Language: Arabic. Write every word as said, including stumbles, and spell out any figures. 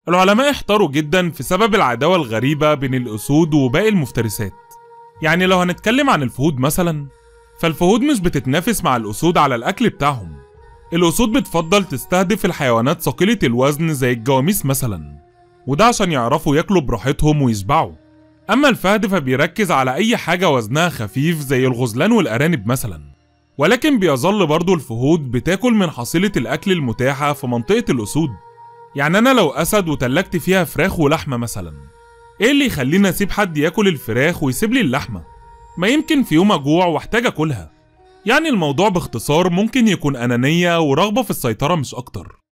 العلماء احتاروا جدا في سبب العداوة الغريبة بين الأسود وباقي المفترسات. يعني لو هنتكلم عن الفهود مثلا، فالفهود مش بتتنافس مع الأسود على الأكل بتاعهم. الأسود بتفضل تستهدف الحيوانات ثقيلة الوزن زي الجواميس مثلا، وده عشان يعرفوا ياكلوا براحتهم ويشبعوا. أما الفهد فبيركز على أي حاجة وزنها خفيف زي الغزلان والأرانب مثلا. ولكن بيظل برضو الفهود بتاكل من حصيلة الأكل المتاحة في منطقة الأسود. يعني أنا لو أسد وتلجت فيها فراخ ولحمة مثلا، إيه اللي يخليني أسيب حد ياكل الفراخ ويسيب لي اللحمة؟ ما يمكن في يوم أجوع واحتاج أكلها. يعني الموضوع باختصار ممكن يكون أنانية ورغبة في السيطرة مش أكتر.